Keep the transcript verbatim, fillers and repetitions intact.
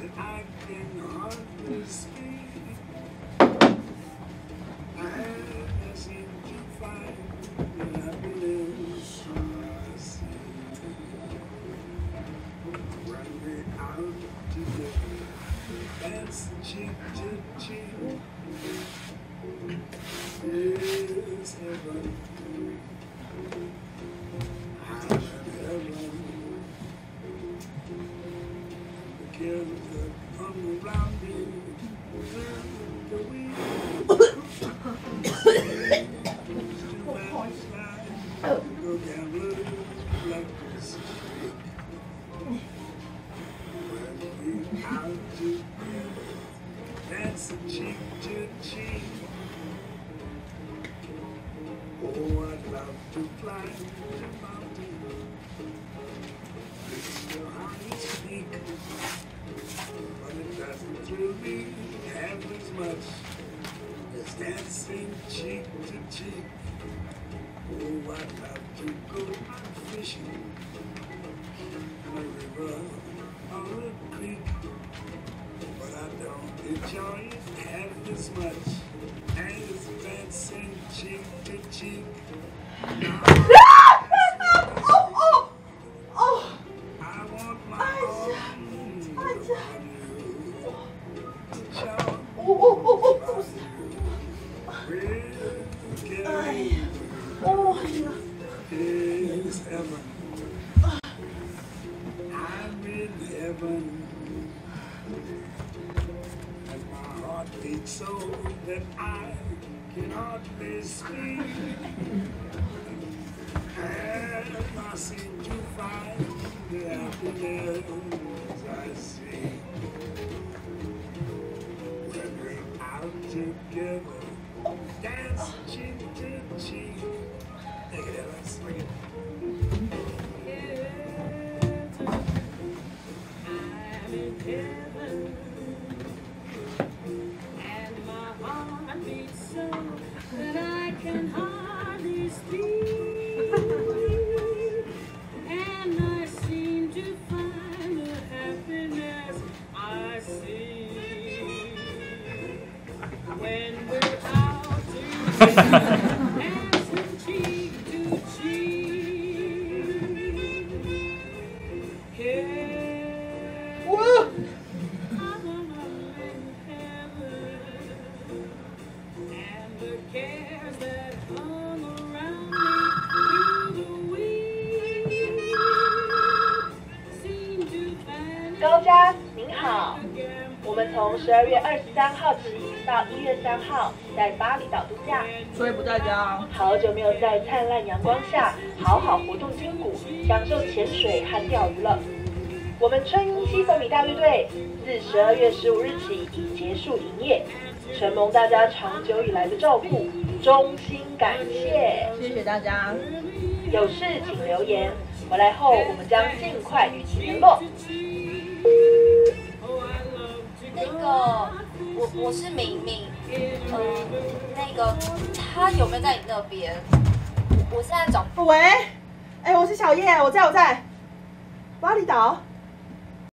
Dancing cheek to cheek. Oh, I'd love to go fishing in a river or a creek, but I don't enjoy it half as much as dancing cheek to cheek. I want my arms around you. Is heaven. I'm in heaven, and my heart beats so that I can hardly speak. And I seem to find the happiness I see when we're out together, dance cheek to cheek. Take it out, let's swing it. I'm in heaven, and my heart beats so that I can hardly speak. And I seem to find the happiness I see when we're out together. 高嘉，您好，我们从十二月二十三号起到一月三号在巴厘岛度假， 所以不在家。 好久没有在灿烂阳光下好好活动筋骨，享受潜水和钓鱼了。我们春英七凤米大乐队自十二月十五日起已结束营业，承蒙大家长久以来的照顾，衷心感谢。 谢谢大家。 有事请留言，回来后我们将尽快与其联络。 那个，我我是明明，嗯、呃，那个他有没有在你那边？我现在找。 喂，哎，我是小叶，我在我在巴厘岛。